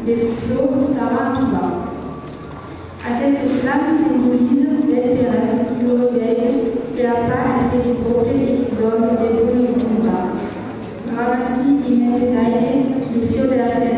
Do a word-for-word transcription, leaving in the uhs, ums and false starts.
les flots s'arrêtent tout bas. Cette flamme symbolise l'espérance, le réveil et la paix entre les peuples et les hommes des bonnes volontés. Ravasi in Metenaire, le fiore della sera.